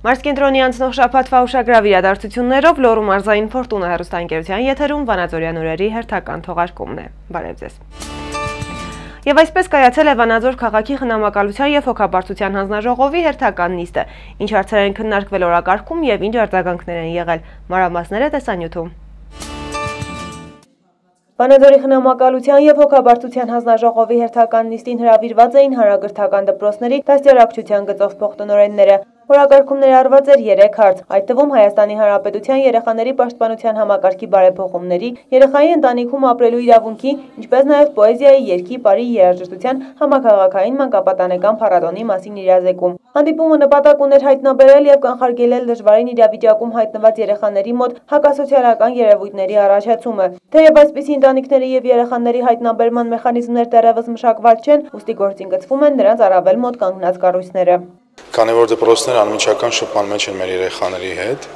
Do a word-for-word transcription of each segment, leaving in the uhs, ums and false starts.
Մարզկենտրոնի անցնող շաբաթվա ուշագրավ իրադարձություններով Լոռու մարզային Ֆորտունա հեռուստաընկերության եթերում վանաձորյան օրերի հերթական թողարկումն է։ Բարև ձեզ։ Եվ այսպես կայացել է Վանաձոր քաղաքի խնամակալության և հոգաբարձության հանձնաժողովի հերթական նիստը, ինչ հարցեր են քննարկվել օրակարգում և ինչ արձագանքներ են եղել։ Մանրամասները տեսանյութում։ Վանաձորի խնամակալության և հոգաբարձության հանձնաժողովի հերթական նիստին հրավիրված էին հանրակրթական դպրոցների դաստիարակչության գծով փոխտնօրենները։ Օրակարգում ներառված էր երեք հարց, այդ թվում Հայաստանի Հանրապետության երեխաների պաշտպանության համակարգի բարեփոխումների, երեխայի ընտանիքում ապրելու իրավունքի, ինչպես նաև պոեզիայի, երգի, պարի, երաժշտության համաքաղաքային մանկապատանեկան փառատոնի մասին իրազեկում։ Հանդիպումը նպատակ ուներ հայտնաբերել և կանխարգելել դժվարին իրավիճակում հայտնված երեխաների մոտ հակասոցիալական երևույթների առաջացումը։ Թեև այսպիսի ընտանիքների և երեխաների հայտնաբերման մեխանիզմներ դեռևս մշակված չեն, ուստի գործին գծվում են նրանց առավել մոտ կանգնած կառույցները։ Քանի որ դպրոցները անմիջական շփման մեջ են մեր երեխաների հետ,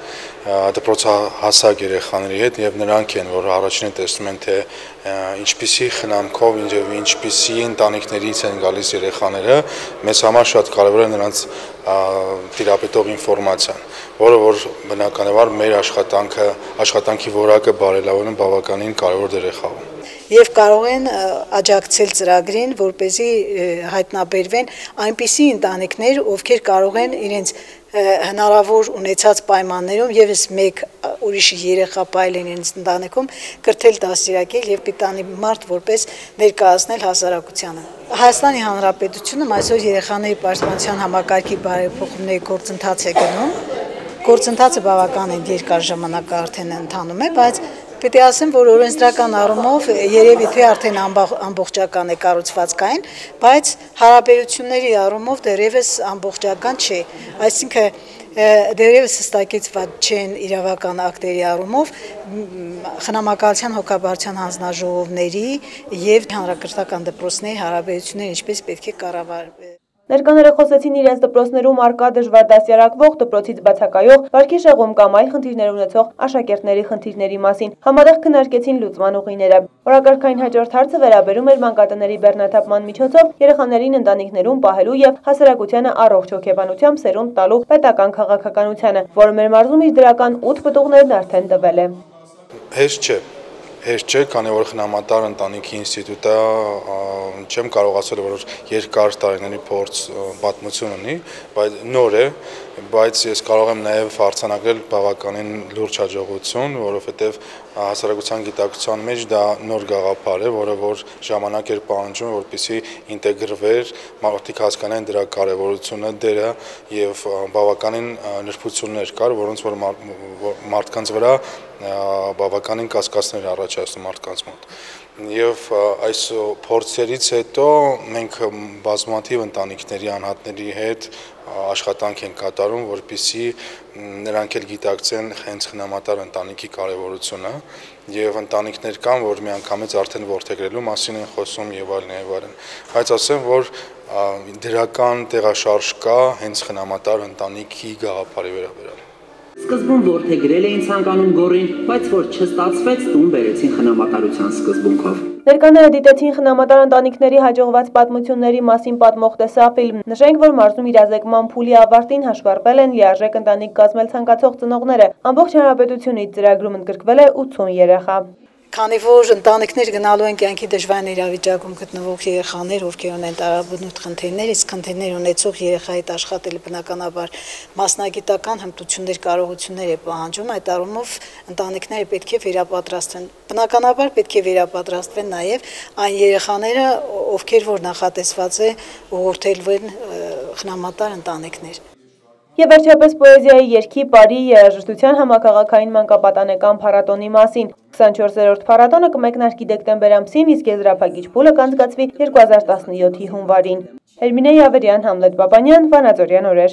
դպրոցահասակ երեխաների հետ, եւ նրանք են, որ առաջինը տեսնում են, թե ինչպիսի խնամքով եւ ինչպիսի ընտանիքներից են գալիս երեխաները, մեզ համար շատ կարեւոր է նրանց տիրապետող ինֆորմացիան, որը որ բնականաբար մեր աշխատանքը, աշխատանքի որակը բարելավելուն բավականին կարեւոր դեր է խաղում։ Եվ կարող են աջակցել ծրագրին, որպեսզի հայտնաբերվեն այնպիսի ընտանիքներ, ովքեր կարող են իրենց հնարավոր ունեցած պայմաններում եւս մեկ ուրիշ երեխա պայելեն իրենց ընտանիքում կրթել, դաստիարակել եւ պիտանի մարդ որպես ներկայացնել հասարակությանը։ Հայաստանի Հանրապետությունում այսօր երեխաների պաշտպանության համակարգի բարեփոխումների գործընթաց է գնում։ Գործընթացը բավականին երկար ժամանակ արդեն ընթանում է, բայց Պետք է ասեմ, որ օրենսդրական առումով երևի թե արդեն ամբողջական է կառուցվածքային, բայց հարաբերությունների առումով դեռևս ամբողջական չէ, այսինքն դեռևս հստակեցված չեն իրավական ակտերի առումով խնամակալության հոգաբարձության հանձնաժողովների և հանրակրթական դպրոցների հարաբերությունները ինչպես պետք է կառավարվեն։ Ներկաները խոսեցին իրենց դպրոցներում առկա դժվար դաստիարակվող, դպրոցից բացակայող, վարքի շեղում կամ այլ խնդիրներ ունեցող աշակերտների խնդիրների մասին։ Համատեղ քննարկեցին լուծման ուղիները։ Օրակարգային հաջորդ հարցը վերաբերում էր մանկատների բեռնաթափման միջոցով երեխաներին ընտանիքներում պահելու և հասարակությանը առողջ հոգեբանությամբ սերունդ տալու պետական քաղաքականությանը, որը մեր մարզում իր դրական ութ պտուղներն արդեն տվել է։ Հեշտ չէ։ Հեշտ չէ, քանի որ խնամատար ընտանիքի ինստիտուտը չեմ կարող ասել, որ երկար տարիների փորձ պատմություն ունի, բայց նոր է, բայց ես կարող եմ նաև արձանագրել բավականին լուրջ հաջողություն, որովհետև հասարակության գիտակցության մեջ դա նոր գաղափար է, որը որ ժամանակ էր պահանջում, որպեսզի ինտեգրվեր, մարդիկ հասկանային դրա կարևորությունը, դերը եւ բավականին նրբություններ կար, որոնց որ մարդկանց վրա բավականին կասկածներ առաջացնում մարդկանց մոտ։ Եվ այս փորձերից հետո մենք բազմաթիվ ընտանիքների անհատների հետ աշխատանք են կատարում, որպեսզի նրանք էլ գիտակցեն հենց խնամատար ընտանիքի կարևորությունը եւ ընտանիքներ կան, որ միանգամից արդեն որդեգրելու մասին են խոսում եւ այլն եւ այլն։ Բայց ասեմ, որ դրական տեղաշարժ կա հենց խնամատար ընտանիքի գաղափարի վերաբերյալ։ Սկզբում որդեգրել էին ցանկանում գոռին, բայց որ չստացվեց, տուն բերեցին խնամատարության սկզբունքով։ Ներկաները դիտեցին խնամատար ընտանիքների հաջողված պատմությունների մասին պատմող տեսաֆիլմ։ Նշենք, որ մարզում իրազեկման փուլի ավարտին հաշվառվել են լիարժեք ընտանիք կազմել ցանկացող ծնողները։ Ամբողջ հանրապետությունից ծրագրում ընդգրկվել է ութսուն երեխա։ Քանի որ ընտանիքներ գնալու են կյանքի դժվար իրավիճակում գտնվող երեխաներ, ովքեր ունեն տարաբնույթ խնդիրներ, իսկ խնդիրներ ունեցող երեխայի հետ աշխատելը բնականաբար մասնագիտական հմտություններ, կարողություններ է պահանջում, այդ առումով ընտանիքները պետք է վերապատրաստվեն։ Բնականաբար պետք է վերապատրաստվեն նաև այն երեխաները, ովքեր որ նախատեսված է ուղղորդելու են խնամատար ընտանիքներ։ Եվ վերջապես պոեզիայի, երգի, պարի, երաժշտության համաքաղաքային մանկապատանեկան փառատոնի մասին։ քսանչորսերորդ փառատոնը կմեկնարկի դեկտեմբեր ամսին, իսկ եզրափակիչ փուլը կանցկացվի երկու հազար տասնյոթի հունվարին։ Հերմինե Յավերյան, Համլետ Բաբանյան, Վանաձորյան օրեր։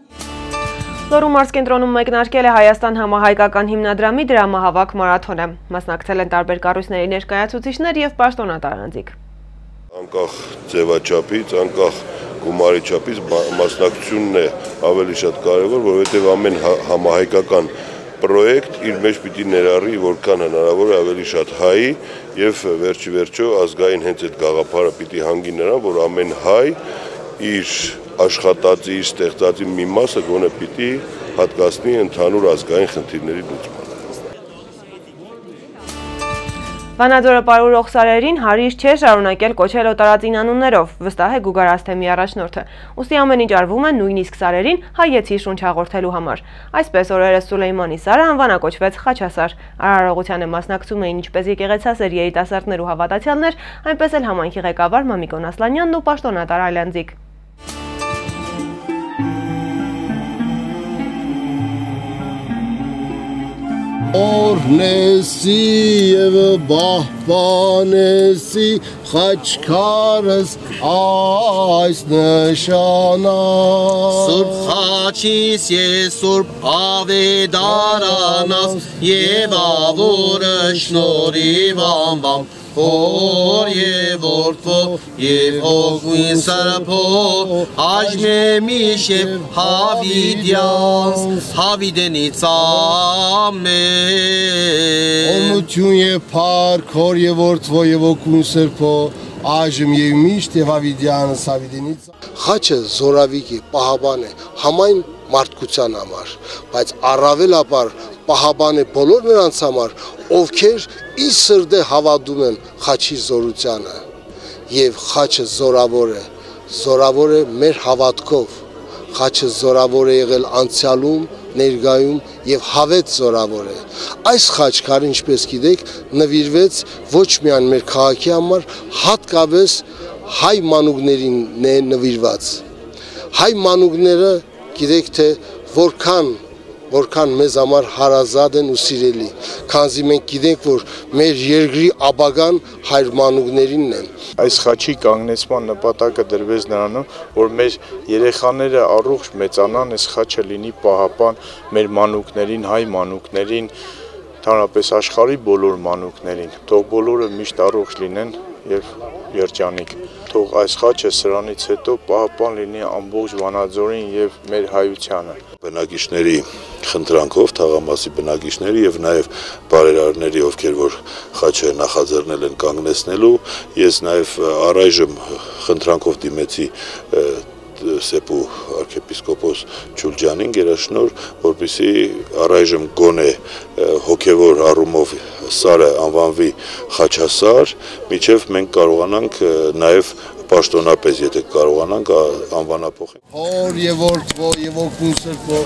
Լոռու մարզկենտրոնում մեկնարկել է Հայաստան համահայկական հիմնադրամի դրամահավաք մարաթոնը։ Մասնակցել են տարբեր կառույցների ներկայացուցիչներ եւ պաշտոնատար անձիկ։ Անկախ ձևաչափից, անկախ գումարի չափից մասնակցությունն է ավելի շատ կարևոր, որովհետև ամեն համահայկական պրոյեկտ իր մեջ պիտի ներառի որքան հնարավոր է ավելի շատ հայ եւ վերջի վերջո ազգային հենց այդ գաղափարը պիտի հանգի նրան, որ ամեն հայ իր աշխատածի, ստեղծածի մի մասը գոնե պիտի հատկացնի ընդհանուր ազգային խնդիրների լուծմանը։ Վանաձորը պարուրող սարերին հարիր չէ շարունակել կոչել օտարածին անուններով, վստահ է Գուգար Ասթեմի առաջնորդը։ Ուստի ամեն ինչ արվում է նույնիսկ սարերին հայեցի շունչ հաղորդելու համար։ Այսպես օրերս Սուլեյմանի սարը անվանակոչվեց Խաչասար։ Արարողությանը մասնակցում էին ինչպես եկեղեցասեր երիտասարդներ ու հավատացյալներ, այնպես էլ համայնքի ղեկավար Մամիկոն Ասլանյանն ու պաշտոնատար Այլանդզիկ։ Օրնեսի և բահբանեսի խաչքարս այս նշանա Սուրբ խաչիս ես սուրբ ավետարանաս և ավուրը շնորհիվ անվամ Որ և որդվո և հոգույն սրբո Աժմեմիշ և հավիդյանս հավիդենից ամեն Օնություն և պարք հոր և որդվո և հոգույն սրբո Աժմ և միշտ և հավիդյանս հավիդենից Խաչը զորավիկ է, պահաբան է, համայն մարդկության համար, բայց առավելաբար պահաբան է բոլոր նրանց համար, ովքեր ի սրտե հավատում են խաչի զորությանը և խաչը զորավոր է, զորավոր է մեր հավատքով, խաչը զորավոր է եղել անցյալում, ներկայում և հավետ զորավոր է։ Այս խաչքարը, ինչպես գիտեք, նվիրվեց ոչ միայն մեր քաղաքի համար, հատկապես հայ մանուկներին է նվիրված։ Հայ մանուկները գիտեք թե որքան որքան մեզ համար հարազատ են ու սիրելի, քանզի մենք գիտենք, որ մեր երկրի ապագան հայր մանուկներինն են։ Այս խաչի կանգնեցման նպատակը դրվեց նրանում, որ մեր երեխաները առողջ մեծանան, այս խաչը լինի պահապան մեր մանուկներին, հայ մանուկներին, ընդհանրապես աշխարհի բոլոր մանուկներին, թող բոլորը միշտ առողջ լինեն եւ երջանիկ։ Թող այս խաչը սրանից հետո պահապան լինի ամբողջ Վանաձորին եւ մեր հայությանը։ Բնակիչների խնդրանքով, թաղամասի բնակիչների եւ նաեւ բարերարների, ովքեր որ խաչը նախաձեռնել են կանգնեցնելու, ես նաեւ առայժմ խնդրանքով դիմեցի Սեպու arczepiskopos Ջուլջանին գերաշնոր, որպեսզի առայժմ գոնե հոգևոր առումով սարը անվանվի Խաչասար, միջև մենք կարողանանք նաև պաշտոնապես, եթե կարողանանք անվանափոխել։ Հոր եւ որդվո եւ օգուն սրբո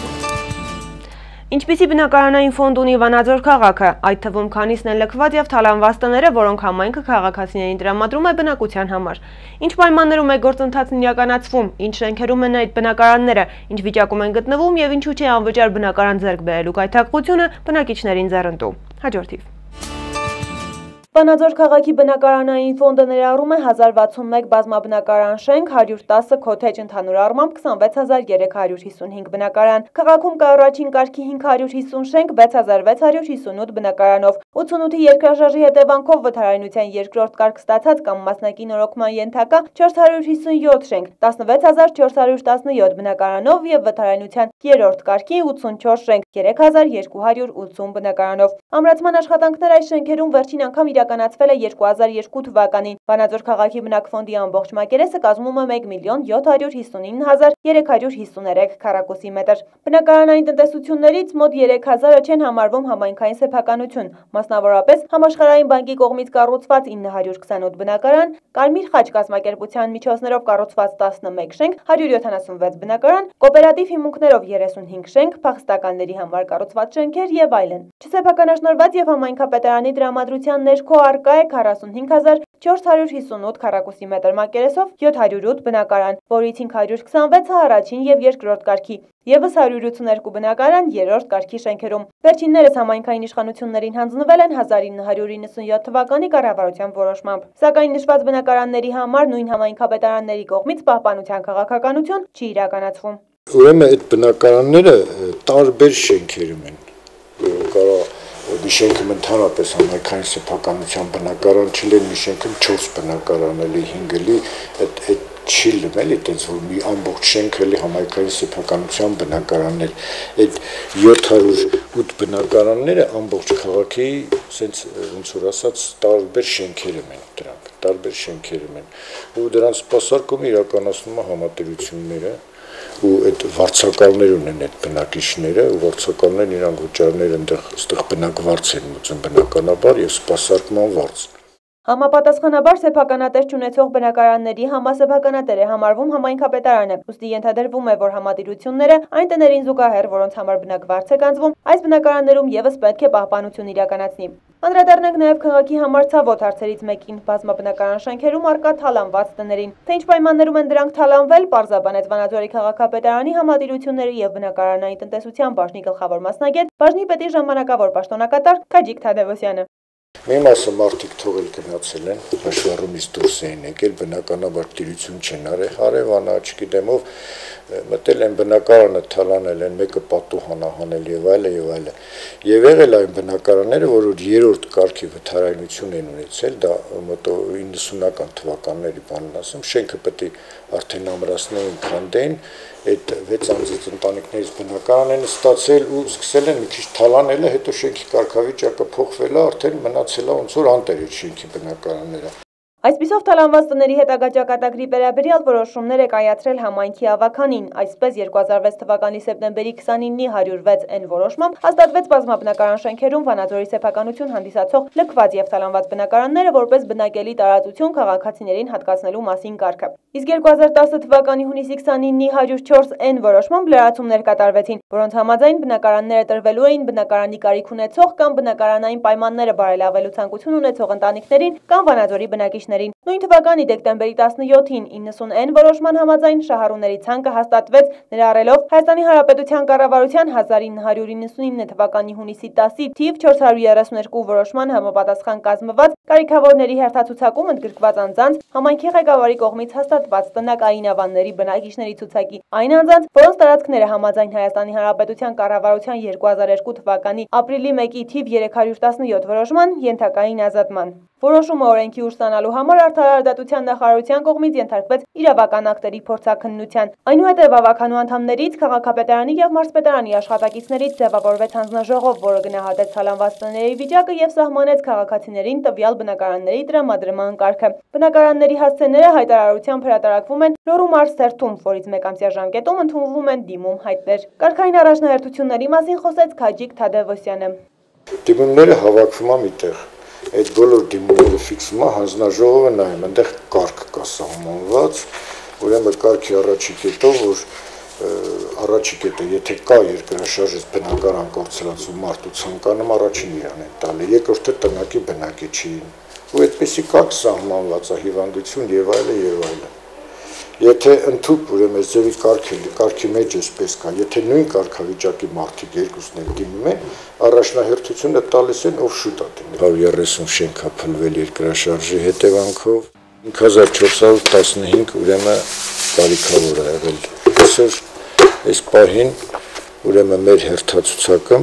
Ինչպիսի բնակարանային ֆոնդ ունի Վանաձոր քաղաքը, այդ թվում քանիսն են լքված եւ թալանված տները, որոնք համայնքը քաղաքացիներին տրամադրում է բնակության համար։ Ինչ պայմաններում է գործընթացն իրականացվում, ինչ շենքերում են այդ բնակարանները, ինչ վիճակում են գտնվում եւ ինչու՞ չէ անվճար բնակարան ձեռք բերելու կայթակղությունը բնակիչներին ձեռնտու։ Հաջորդիվ Վանաձոր քաղաքի բնակարանային ֆոնդը ներառում է հազար վաթսունմեկ բազմաբնակարան շենք, հարյուր տասը քոթեջ, ընդհանուր առմամբ քսանվեց հազար երեք հարյուր հիսունհինգ բնակարան։ Քաղաքում կա առաջին կարգի հինգ հարյուր հիսուն շենք, վեց հազար վեց հարյուր հիսունութ բնակարանով, ութսունութի երկրաշարժի հետևանքով վթարայնության երկրորդ կարգ ստացած կամ մասնակի նորոգման ենթակա չորս հարյուր հիսունյոթ շենք, տասնվեց հազար չորս հարյուր տասնյոթ բնակարանով եւ վթարայնության երրորդ կարգի ութսունչորս շենք, երեք հազար երկու հարյուր ութսուն բնակարանով։ Ամրացման աշխատանքներ այս շենքերում վերջին անգամ իրականացվել է երկու հազար երկու թվականին։ Վանաձոր քաղաքի բնակֆոնդի ամբողջ մակերեսը կազմում է մեկ միլիոն յոթ հարյուր հիսունինը հազար երեք հարյուր հիսուներեք քառակուսի մետր։ Բնակարանային տնտեսություններից մոտ երեք հազարը չեն համարվում համայնքային սեփականություն, մասնավորապես Համաշխարհային բանկի կողմից կառուցված ինը հարյուր քսանութ բնակարան, Կարմիր խաչ կազմակերպության միջոցներով կառուցված տասնմեկ շենք, հարյուր յոթանասունվեց բնակարան, կոոպերատիվ հիմունքներով երեսունհինգ շենք, փախստականների համար կառուցված շենքեր եւ այլն։ Չսեփականաշնորհված եւ համայնքապետարանի դրամատրության ներքո առկա է քառասունհինգ հազար չորս հարյուր հիսունութ քառակուսի մետր մակերեսով յոթ հարյուր ութ բնակարան, որից հինգ հարյուր քսանվեցը առաջին եւ երկրորդ կարգի, եւս հարյուր ութսուներկու բնակարան երրորդ կարգի շենքերում։ Վերջիններս համայնքային իշխանություններին հանձնվել են հազար ինը հարյուր իննսունյոթ թվականի կառավարության որոշմամբ։ Սակայն նշված բնակարանների համար նույն համայնքապետարանների կողմից պահպանության քաղաքականություն չի իրականացվում։ Ուրեմն այդ բնակարանները տարբեր շենքերում են։ Կարող մի շենքում ընդհանրապես համայնքային սեփականության բնակարան չլինի, մի շենքում չորս բնակարան էլի, հինգ էլի, այդ այդ չի լինի, էլի, այտենց որ մի ամբողջ շենք էլի համայնքային սեփականության բնակարաններ։ Այդ յոթ հարյուր ութ բնակարանները ամբողջ քաղաքի, ասենց ոնց որ ասած, տարբեր շենքերում են դրանք, տարբեր տարբեր շենքերում են։ Ու դրանց սպասարկումը իրականացնում է համատերությունները ու այդ վարձակալներ ունեն այդ բնակիչները ու վարձակալներն իրանք վճարներ այնտեղ այստեղ բնակվարձ են մուծում բնականաբար եւ սպասարկման վարձ։ Համապատասխանաբար սեփականատեր չունեցող բնակարանների համասեփականատեր է համարվում համայնքապետարանը, ուստի ենթադրվում է, որ համատիրությունները այն տներին զուգահեռ, որոնց համար բնակվարձ է գանձվում, այս բնակարաններում եւս պետք է պահպանություն իրականացնի։ Անդրադառնանք նաև քաղաքի համար ցավոտ հարցերից մեկին՝ բազմաբնակարան շենքերում առկա թալանված տներին։ Թե ինչ պայմաններում են դրանք թալանվել, պարզաբանեց Վանաձորի քաղաքապետարանի համատիրությունների եւ բնակարանային տնտեսության բաժնի գլխավոր մասնագետ, բաժնի պետի ժամանակավոր պաշտոնակատար Քաջիկ Թադևոսյանը։ Մի մասը մարդիկ թողել գնացել են, հաշվառումից դուրս էին եկել, բնականաբար տիրություն չեն արել, հարևանա, չգիտեմ ով մտել են բնակարանը թալանել են, մեկը պատուհան հանել եւ այլը եւ այլը։ Եվ եղել այն բնակարանները, որ երրորդ կարգի վթարայնություն են ունեցել, դա մոտո իննսունական թվականների բանն ասեմ, շենքը պետք է արդեն ամրացնեին, քանդեին, այդ վեց անձից ընտանիքներից բնակարան են ստացել ու սկսել են մի քիչ թալանելը, հետո շենքի կարգավիճակը փոխվել է, արդեն մնացել է ոնց որ անտեր այդ շենքի բնակարանները։ Այսպիսով թալանված տների հետագա ճակատագրի վերաբերյալ որոշումներ է կայացրել համայնքի ավականին, այսպես երկու հազար վեց թվականի սեպտեմբերի քսանինի հարյուր վեց N որոշմամբ հաստատվեց բազմաբնակարան շենքերում Վանաձորի սեփականություն հանդիսացող լքված եւ թալանված բնակարանները որպես բնակելի տարածություն քաղաքացիներին հատկացնելու մասին կարգը։ Իսկ երկու հազար տասը թվականի հունիսի քսանինի հարյուր չորս N որոշմամբ լրացումներ կատարվեցին, որոնց համաձայն բնակարանները տրվելու էին բնակարանի կարիք ունեցող կամ բնակարանային պայմանները բարելավելու ցանկություն ունեցող ընտանիքներին կամ Վանաձորի բնակիչներին։ Նույն թվականի դեկտեմբերի տասնյոթին իննսուն N որոշման համաձայն շահառուների ցանկը հաստատվեց ներառելով Հայաստանի Հանրապետության կառավարության հազար ինը հարյուր իննսունինը թվականի հունիսի տասի թիվ չորս հարյուր երեսուն երկու որոշման համապատասխան կազմված կարիքավորների հերթացուցակում ընդգրկված անձանց համայնքի ղեկավարի կողմից հաստատված տնակային ավանների բնակիչների ցուցակի այն անձանց, որոնց տարածքները համաձայն Հայաստանի Հանրապետության կառավարության երկու հազար երկու թվականի ապրիլի մեկի թիվ երեք հարյուր տասնյոթ որոշման ենթակային ազատման։ Որոշումը օրենքի ուժ ստանալու համար Արդարադատության նախարարության կողմից ենթարկվեց իրավական ակտերի փորձաքննության։ Այնուհետև ավականու անդամներից քաղաքապետարանի եւ մարզպետարանի աշխատակիցներից ձևավորվեց հանձնաժողով, որը գնահատեց թալանված տների վիճակը եւ սահմանեց քաղաքացիներին տվյալ բնակարանների տրամադրման կարգը։ Բնակարանների հասցեները հայտարարությամբ հրատարակվում են Լոռու մարզ թերթում, որից մեկամսյա ժամկետում ընդունվում են դիմում հայտներ։ Կարգային առաջնահերթությունների մասին խոսեց Քաջիկ Թադևոսյանը։ Դիմումները հավաքվում են միտեղ։ Այդ բոլոր դիմումները ֆիքսում է հանձնաժողովը նայում, այնտեղ կարգ կա սահմանված, ուրեմն կարգի առաջի կետով, որ առաջի կետը, եթե կա երկրաշարժից բնակարան կորցրած ու մարդու ցանկանում առաջին իրան է տալի, երկրորդը տնակի բնակիչին, ու այդպեսի կարգ սահմանված է հիվանդություն եւ այլը եւ այլը։ Եթե ընդհանուր ուրեմն ձևի կարգի կարգի մեջ էսպես կա, եթե նույն կարգավիճակի մարդիկ երկուսն են դիմում են, առաջնահերթությունը տալիս են ով շուտ է դիմում։ հարյուր երեսուն շենք է փլվել երկրաշարժի հետևանքով, հինգ հազար չորս հարյուր տասնհինգ ուրեմն կարիքավոր է եղել։ Այսօր այս պահին ուրեմն մեր հերթացուցակը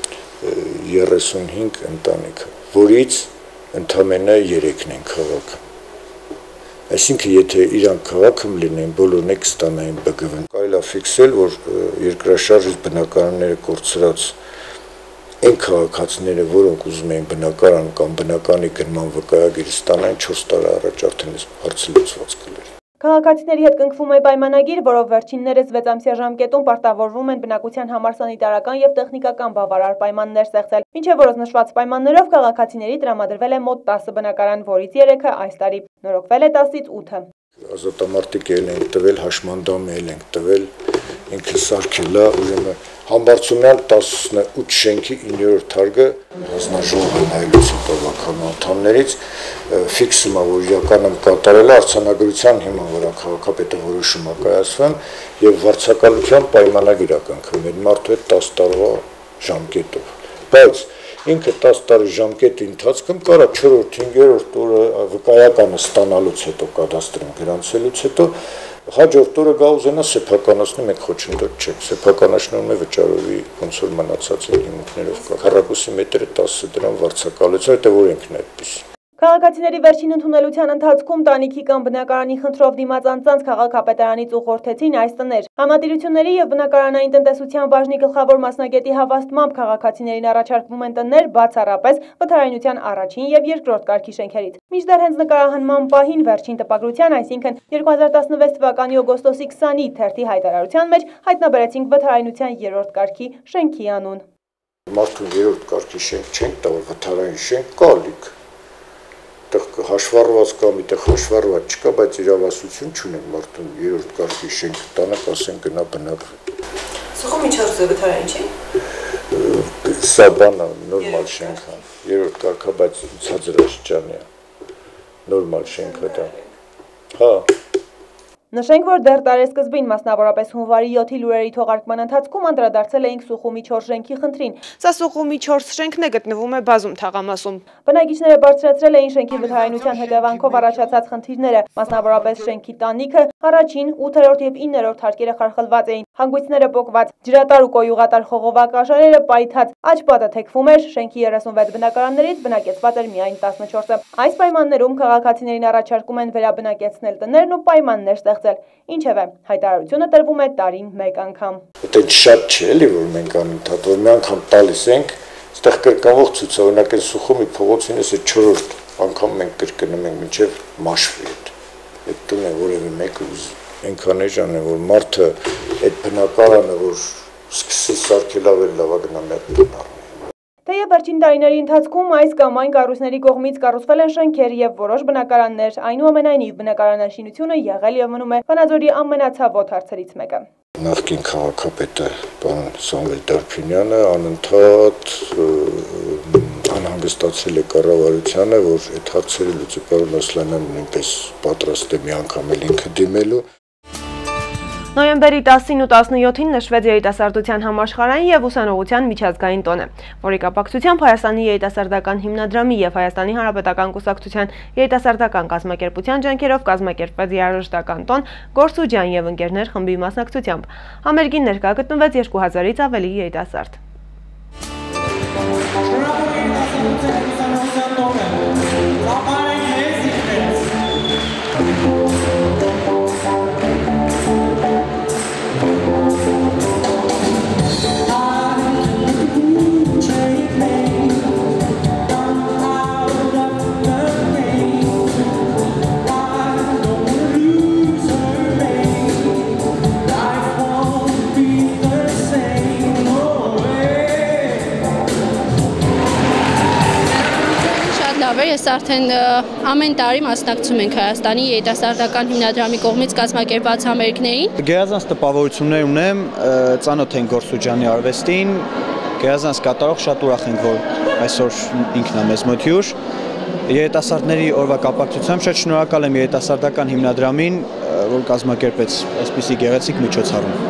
երեսունհինգ ընտանիք, որից ընդամենը երեքն են քաղաք։ Այսինքն եթե իրանք քաղաքում լինեն, բոլորն է կստանային B G V-ն։ Կարելի է ֆիքսել, որ երկրաշարժից բնակարանները կորցրած այն քաղաքացիները, որոնք ուզում էին բնակարան կամ բնականի գնման վկայագիր ստանային, չորս տարի առաջ արդեն այս հարցը լուծված կլիներ։ Քաղաքացիների հետ կնքվում է պայմանագիր, որով վերջիններս վեցամսյա ժամկետում պարտավորվում են բնակության համար սանիտարական եւ տեխնիկական բավարար պայմաններ ստեղծել։ Մինչեւ որոնց նշված պայմաններով քաղաքացիների տրամադրվել է մոտ տասը բնակարան, որից երեքը այս տարի, նորոգվել է տասից ութը։ Ազատամարտիկ էլ ենք տվել, հաշմանդամ էլ ենք տվել, ինքը սարքել է, ուրեմն Համբարձումյան տասնութ շենքի իններորդ հարգը հանձնաժողովը նայելուց հետո ավականու անդամներից ֆիքսում է, որ իրականում կատարել է արձանագրության հիման վրա քաղաքապետը որոշում է կայացվում եւ վարձակալության պայմանագիր ակնկալում է մարդու հետ տասը տարվա ժամկետով։ Բայց ինքը տասը տարի ժամկետի ընթացքում կարա չորրորդ, հինգերորդ օրը վկայականը ստանալուց հետո կադաստրում գրանցելուց հետո հաջորդ օրը գա ուզենա սեփականացնում եք խոչընդոտ չեք, սեփականացնում է վճարովի ոնց որ մնացած հիմունքներով կա։ Քառակուսի մետրը տասը դրամ վարձակալություն, դա որ ինքն է այդպես։ Քաղաքացիների վերջին ընդունելության ընթացքում տանիքի կամ բնակարանի խնդրով դիմաց անձանց քաղաքապետարանից ուղղորդեցին այս տներ։ Համատիրությունների եւ բնակարանային տնտեսության բաժնի գլխավոր մասնագետի հավաստմամբ քաղաքացիներին առաջարկվում են տներ բացառապես վթարայնության առաջին եւ երկրորդ կարգի շենքերից։ Մինչդեռ հենց նկարահանման պահին վերջին տպագրության, այսինքն երկու հազար տասնվեց թվականի օգոստոսի քսանի թերթի հայտարարության մեջ հայտնաբերեցինք վթարայնության երրորդ կարգի շենքի անուն։ Մարդուն երրորդ կարգի շենք չենք տա, որ վթարային շենք կա լիք։ Հաշվառված կա, միտեղ հաշվառված չկա, բայց իրավասություն չունենք մարդուն երրորդ կարգի շենք տանք, ասեն գնա բնակվի։ Սխում միջարուսը վթարային չի։ Սա բանը նորմալ շենք է, երրորդ կարգը, բայց ցածրաշրջանի է։ Նորմալ շենք է դա։ Հա։ Նշենք, որ դեռ տարեսկզբին, մասնավորապես հունվարի յոթի լուրերի թողարկման ընթացքում անդրադարձել էինք Սուխումի չորս շենքի խնդրին։ Սա Սուխումի չորս շենքն է, գտնվում է Բազում թաղամասում։ Բնակիչները բարձրացրել էին շենքի վթարայնության հետևանքով առաջացած խնդիրները, մասնավորապես շենքի տանիքը, առաջին, ութերորդ եւ իններորդ հարկերը խարխլված էին, հանգույցները պոկված, ջրատար ու կոյուղատար խողովակաշարերը պայթած, աջ պատը թեքվում էր, շենքի երեսունվեց բնակարաններից բնակեցված էր միայն տասնչորսը։ Այս պայմաններում քաղաքացիներին առաջարկում են վերաբնակեցնել տներն ու պայմաններ ստեղծել։ Ինչևէ, հայտարարությունը տրվում է տարին մեկ անգամ։ Դա շատ չէ, էլի որ մենք անընդհատ որ մի անգամ տալիս ենք, այստեղ կրկնվող ցույց է, օրինակ այն Սուխումի փողոցին էս չորրորդ անգամ մենք կրկնում ենք մինչև մաշվի հետ։ Այդ տունը որևէ մեկը այնքան էժան է, որ մարդը այդ բնակարանը որ սկսի սարքել ավելի լավ է գնա մեկ տուն առնի։ Թեև վերջին տարիների ընթացքում այս կամ այն կառույցների կողմից կառուցվել են շենքեր եւ որոշ բնակարաններ, այնուամենայնիվ բնակարանաշինությունը եղել եւ մնում է Վանաձորի ամենացավոտ հարցերից մեկը։ Նախկին քաղաքապետը պարոն Սամվել Դարփինյանը անընդհատ անհանգստացրել է կառավարությանը, որ այդ հարցերը լուծի պարոն Ասլանյանը նույնպես պատրաստ է մի անգամ էլ ինքը դիմելու։ Նոյեմբերի տասին ու տասնյոթին նշվեց երիտասարդության համաշխարհային եւ ուսանողության միջազգային տոնը, որի կապակցությամբ Հայաստանի երիտասարդական հիմնադրամի եւ Հայաստանի Հանրապետական կուսակցության երիտասարդական կազմակերպության ջանքերով կազմակերպվեց երաժշտական տոն Գործ ու ջան եւ ընկերներ խմբի մասնակցությամբ։ Համերգին ներկա գտնվեց երկու հազարից ավելի երիտասարդ։ Ես արդեն ամեն տարի մասնակցում ենք Հայաստանի երիտասարդական հիմնադրամի կողմից կազմակերպված համերգներին։ Գերազանց տպավորություններ ունեմ, ծանոթ ենք Գործ ու ջանի արվեստին, գերազանց կատարող շատ ուրախ ենք, որ այսօր ինքն է մեզ մոտ հյուր։ Երիտասարդների օրվա կապակցությամբ շատ շնորհակալ եմ երիտասարդական հիմնադրամին, որ կազմակերպեց այսպիսի գեղեցիկ միջոցառում։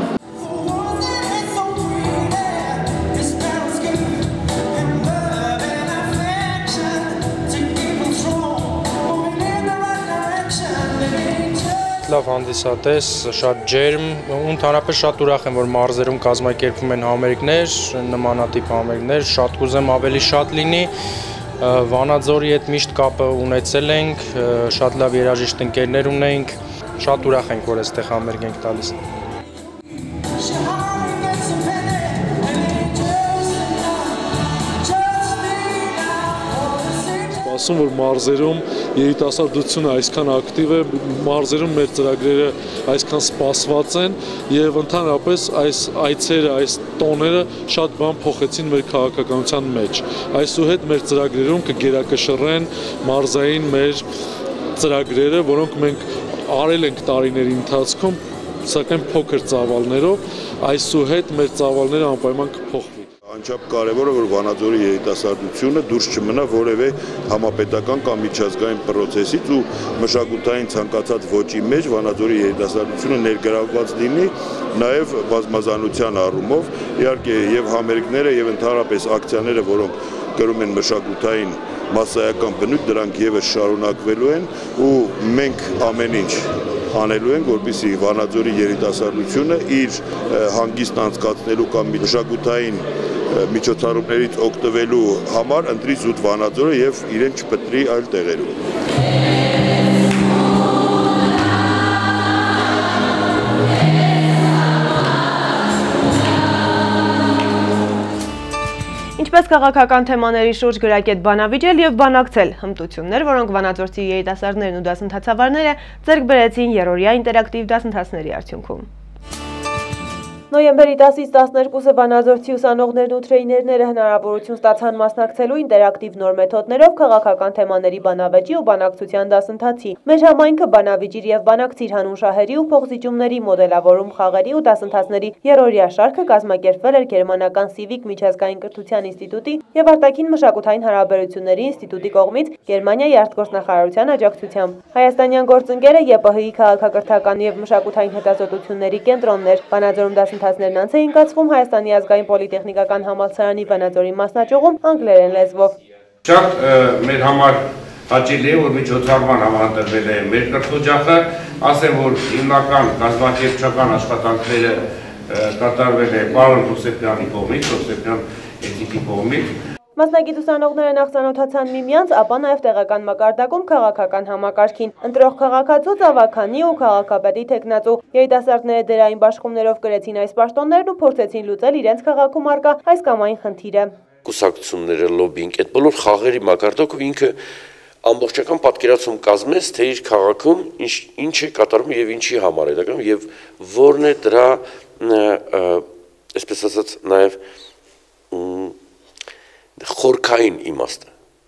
Լավ հանդիսատես, շատ ջերմ, ու ընդհանրապես շատ ուրախ եմ, որ մարզերում կազմակերպվում են համերգներ, նմանատիպ համերգներ, շատ կուզեմ ավելի շատ լինի, Վանաձորի հետ միշտ կապը ունեցել ենք, շատ լավ երաժիշտ ընկերներ ունենք, շատ ուրախ ենք, որ այստեղ համերգ ենք տալիս։ Ասում որ մարզերում երիտասարդությունը այսքան ակտիվ է, մարզերում մեր ծրագրերը այսքան սպասված են եւ ընդհանրապես այս այցերը, այս տոները շատ բան փոխեցին մեր քաղաքականության մեջ։ Այսուհետ մեր ծրագրերում կգերակշռեն մարզային մեր ծրագրերը, որոնք մենք արել ենք տարիների ընթացքում, սակայն փոքր ծավալներով, այսուհետ մեր ծավալները անպայման կփոխվի։ Անչափ կարևոր է, որ Վանաձորի երիտասարդությունը դուրս չմնա որևէ համապետական կամ միջազգային պրոցեսից ու մշակութային ցանկացած ոճի մեջ Վանաձորի երիտասարդությունը ներգրավված լինի, նաև բազմազանության առումով, իհարկե եւ համերգները եւ ընդհանրապես ակցիաները, որոնք կրում են մշակութային մասսայական բնույթ, դրանք եւս շարունակվելու են ու մենք ամեն ինչ անելու ենք, որպեսզի Վանաձորի երիտասարդությունը իր հանգիստ անցկացնելու կամ մշակութային միջոցառումներից օգտվելու համար ընտրի զուտ Վանաձորը եւ իրեն չպտրի այլ տեղերում։ Ինչպես քաղաքական թեմաների շուրջ գրակետ բանավիճել եւ բանակցել հմտություններ, որոնք վանաձորցի երիտասարդներն ու դասընթացավարները ձեռք բերեցին երրորդյա ինտերակտիվ դասընթացների արդյունքում։ Նոյեմբերի տասից տասներկուսը վանաձորցի ուսանողներն ու տրեյներները հնարավորություն ստացան մասնակցելու ինտերակտիվ նոր մեթոդներով քաղաքական թեմաների բանավեճի ու բանակցության դասընթացի։ Մեր համայնքը բանավիճիր եւ բանակցիր հանուն շահերի ու փոխզիջումների մոդելավորում խաղերի ու դասընթացների երրորդյա շարքը կազմակերպվել էր Գերմանական Civic միջազգային կրթության ինստիտուտի եւ արտաքին մշակութային հարաբերությունների ինստիտուտի կողմից Գերմանիայի արտգործնախարարության աջակցությամբ։ Հայաստանյան գործընկերը ԵՊՀ-ի քաղաքակրթական եւ մշակութային հետազոտությունների կենտրոնն էր։ Վանաձորում դասընթացներն անց էին կացվում Հայաստանի ազգային պոլիտեխնիկական համալսարանի Վանաձորի մասնաճյուղում անգլերեն լեզվով։ Շատ մեր համար հաճելի է, որ միջոցառման համադրվել է մեր կրթօջախը, ասեմ, որ հիմնական կազմակերպչական աշխատանքները կատարվել է պարոն Հովսեփյանի կողմից, Հովսեփյան էթիկի կողմից։ Մասնագետ ուսանողները նախ ծանոթացան միմյանց, ապա նաև տեղական մակարդակում քաղաքական համակարգին։ Ընտրող քաղաքացու, ծավալքանի ու քաղաքապետի թեկնածու երիտասարդները դերային բաշխումներով կրեցին այս պաշտոններն ու փորձեցին լուծել իրենց քաղաքում առկա այս կամ այն խնդիրը։ Կուսակցությունները, լոբինգ, այդ բոլոր խաղերի մակարդակով ինքը ամբողջական պատկերացում կազմեց, թե իր քաղաքում ինչ է կատարում եւ ինչի համար է դա եւ որն է դրա այսպես ասած նաև խորքային իմաստը։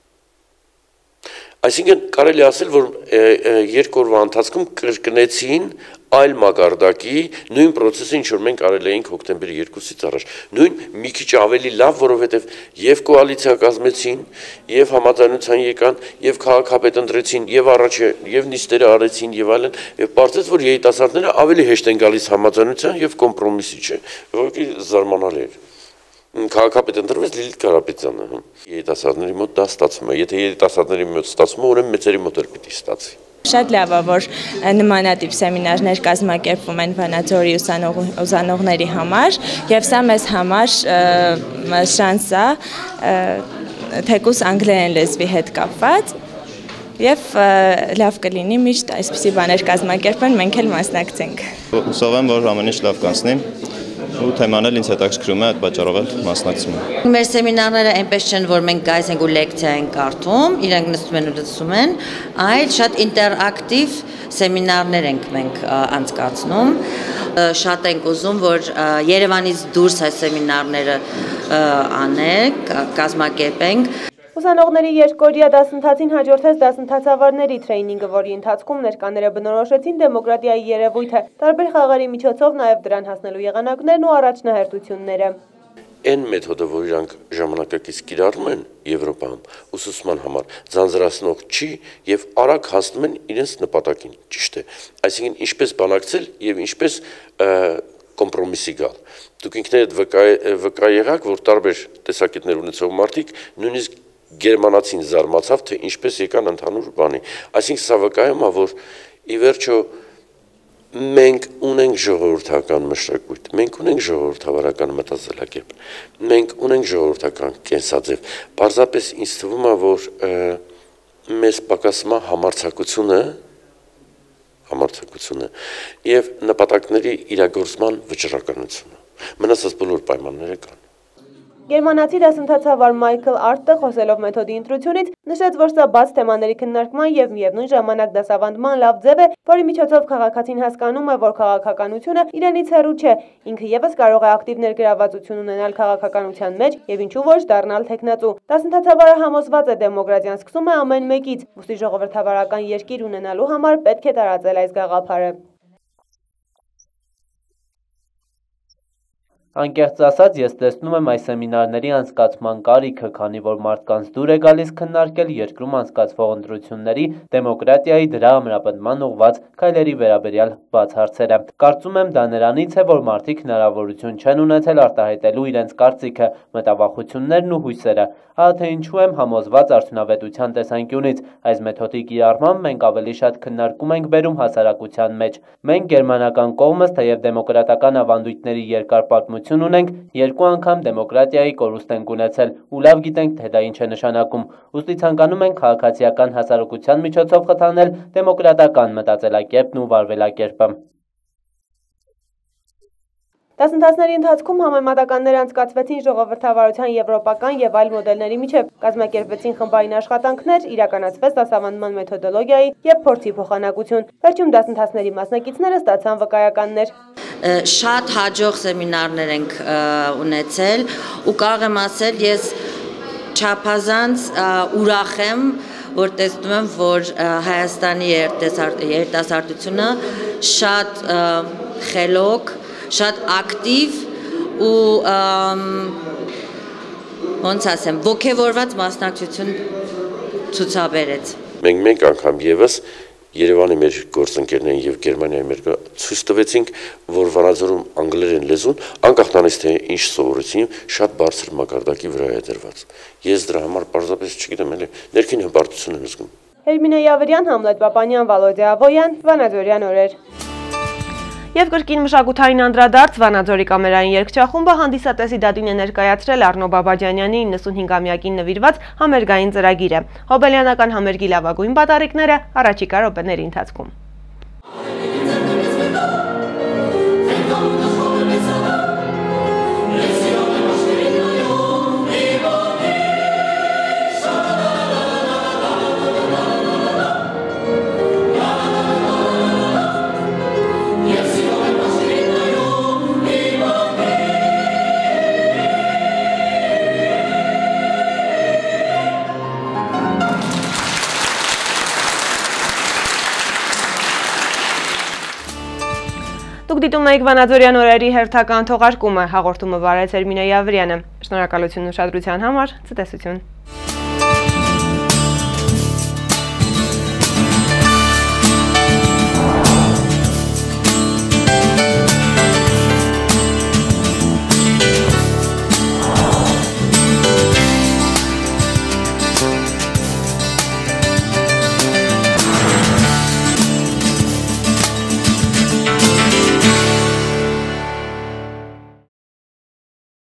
Այսինքն կարելի ասել, որ երկու օրվա ընթացքում կրկնեցին այլ մակարդակի նույն process-ը, ինչ որ մենք արել էինք հոկտեմբերի երկուսից առաջ։ Նույն մի քիչ ավելի լավ, որովհետև եւ կոալիցիա կազմեցին, եւ համաձայնության եկան, եւ քաղաքապետ ընտրեցին, եւ առաջ եւ նիստերը արեցին եւ այլն, եւ պարզեց, որ երիտասարդները ավելի հեշտ են գալիս համաձայնության եւ կոմպրոմիսի, չէ։ Ուղղակի զարմանալի էր։ Քաղաքապետ ընտրվեց Լիլիթ Կարապետյանը։ Երիտասարդների մոտ դա ստացվում է։ Եթե երիտասարդների մոտ ստացվում է, ուրեմն մեծերի մոտ էլ պիտի ստացվի։ Շատ լավ է, որ նմանատիպ սեմինարներ կազմակերպվում են Վանաձորի ուսանողների համար, եւ սա մեզ համար շանս է, թեկուզ անգլերեն լեզվի հետ կապված, եւ լավ կլինի միշտ այսպիսի բաներ կազմակերպեն, մենք էլ մասնակցենք։ Հուսով եմ, որ ամեն ինչ լավ կանցնի։ Ու թեման էլ ինձ հետաքրքրում է, այդ պատճառով էլ մասնակցում եմ։ Մեր սեմինարները այնպես չեն, որ մենք գայս ենք ու լեկցիա ենք կարդում, իրենք նստում են ու լսում են, այլ շատ ինտերակտիվ սեմինարներ ենք մենք անցկացնում։ Շատ ենք ուզում, որ Երևանից դուրս այս սեմինարները անենք, կազմակերպենք։ Ուսանողների երկօրյա դասընթացին հաջորդեց դասընթացավարների տրեյնինգը, որի ընթացքում ներկաները բնորոշեցին դեմոկրատիայի երևույթը, տարբեր խաղերի միջոցով նաև դրան հասնելու եղանակներն ու առաջնահերթությունները։ Այն մեթոդը, որ իրանք ժամանակակից կիրառում են Եվրոպայում, ուսուցման համար ձանձրացնող չի եւ արագ հասնում են իրենց նպատակին, ճիշտ է։ Այսինքն ինչպես բանակցել եւ ինչպես կոմպրոմիսի գալ։ Դուք ինքներդ վկա եղաք, որ տարբեր տեսակետներ ունեցող մարդիկ նույնիսկ գերմանացին զարմացավ, թե ինչպես եկան ընդհանուր բանի։ Այսինքն սա վկայում է, որ ի վերջո մենք ունենք ժողովրդական մշակույթ, մենք ունենք ժողովրդավարական մտածելակերպ, մենք ունենք ժողովրդական կենսաձև։ Պարզապես ինձ թվում է, որ մեզ պակասում է համարձակությունը, համարձակությունը եւ նպատակների իրագործման վճռականությունը։ Մնացած բոլոր պայմանները կան։ Գերմանացի դասընթացավար Մայքլ Արտը, խոսելով մեթոդի ընտրությունից, նշեց, որ սա բաց թեմաների քննարկման եւ միևնույն ժամանակ դասավանդման լավ ձև է, որի միջոցով քաղաքացին հասկանում է, որ քաղաքականությունը իրենից հեռու չէ, ինքը եւս կարող է ակտիվ ներգրավվածություն ունենալ քաղաքականության մեջ եւ ինչու ոչ դառնալ թեկնածու։ Դասընթացավարը համոզված է, դեմոկրատիան սկսում է ամեն մեկից, ուստի ժողովրդավարական երկիր ունենալու համար պետք է տարածել այս գաղափարը։ Անկեղծ ասած, ես տեսնում եմ այս սեմինարների անցկացման կարիքը, քանի որ մարդկանց դուր է գալիս քննարկել երկրում անցկացվող ընտրությունների, դեմոկրատիայի դրա ամրապնդման ուղղված քայլերի վերաբերյալ բաց հարցերը։ Կարծում եմ, դա նրանից է, որ մարդիկ հնարավորություն չեն ունեցել արտահայտելու իրենց կարծիքը, մտավախություններն ու հույսերը։ Ահա թե ինչու եմ համոզված արդյունավետության տեսանկյունից, այս մեթոդի կիրառմամբ մենք ավելի շատ քննարկում ենք բերում հասարակության մեջ։ Մենք գերմանական կողմս, թեև դեմոկրատական ավանդույթների երկար պատմություն վստահություն ունենք, երկու անգամ դեմոկրատիայի կորուստ ենք ունեցել ու լավ գիտենք, թե դա ինչ է նշանակում։ Ուստի ցանկանում ենք քաղաքացիական հասարակության միջոցով խթանել դեմոկրատական մտածելակերպն ու վարվելակերպը։ Դասընթացների ընթացքում համեմատականներ անցկացվեցին ժողովրդավարության եվրոպական եւ այլ մոդելների միջև, կազմակերպվեցին խմբային աշխատանքներ, իրականացվեց դասավանդման մեթոդոլոգիայի եւ փորձի փոխանակություն։ Վերջում դասընթացների մասնակիցները ստացան վկայականներ։ Շատ հաջող սեմինարներ ենք ունեցել ու կարող եմ ասել, ես չափազանց ուրախ եմ, որ տեսնում եմ, որ Հայաստանի երիտասարդությունը շատ խելոք, շատ ակտիվ ու ոնց ասեմ, ոգևորված մասնակցություն ցուցաբերեց։ Մենք մեկ անգամ եւս Երևանի մեր գործընկերներին եւ Գերմանիայի մեր ցույց տվեցինք, որ Վանաձորում անգլերեն լեզուն, անկախ նրանից թե ինչ սովորեցին, շատ բարձր մակարդակի վրա է դրված։ Ես դրա համար պարզապես չգիտեմ, էլի ներքին հպարտություն եմ զգում։ Հերմինե Յավրյան, Համլետ Պապանյան, Վալոդիա Ավոյան, Վանաձորյան օրեր։ Եվ կրկին մշակութային անդրադարձ Վանաձորի կամերային երգչախումբը հանդիսատեսի դատին է ներկայացրել Առնո Բաբաջանյանի իննսունհինգամյակին նվիրված համերգային ծրագիրը։ Հոբելյանական համերգի լավագույն բադարիկները առաջիկա րոպեների ընթացքում։ Դուք դիտում եք Վանաձորյան օրերի հերթական թողարկումը, հաղորդումը վարեց Հերմինե Յավրյանը։ Շնորհակալություն ուշադրության համար, ցտեսություն։